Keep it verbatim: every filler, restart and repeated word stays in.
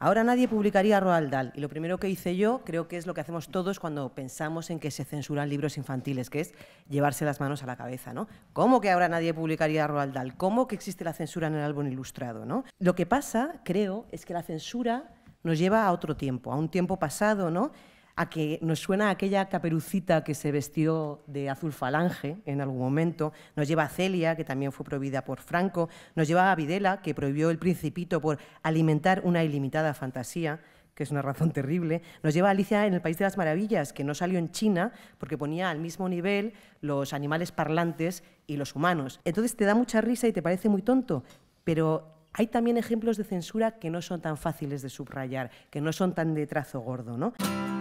ahora nadie publicaría Roald Dahl. Y lo primero que hice yo, creo que es lo que hacemos todos cuando pensamos en que se censuran libros infantiles, que es llevarse las manos a la cabeza, ¿no? ¿Cómo que ahora nadie publicaría Roald Dahl? ¿Cómo que existe la censura en el álbum ilustrado, ¿no? Lo que pasa, creo, es que la censura nos lleva a otro tiempo, a un tiempo pasado, ¿no? A que nos suena aquella Caperucita que se vestió de azul falange en algún momento, nos lleva a Celia, que también fue prohibida por Franco, nos lleva a Videla, que prohibió El Principito por alimentar una ilimitada fantasía, que es una razón terrible, nos lleva a Alicia en el País de las Maravillas, que no salió en China porque ponía al mismo nivel los animales parlantes y los humanos. Entonces te da mucha risa y te parece muy tonto, pero hay también ejemplos de censura que no son tan fáciles de subrayar, que no son tan de trazo gordo, ¿no?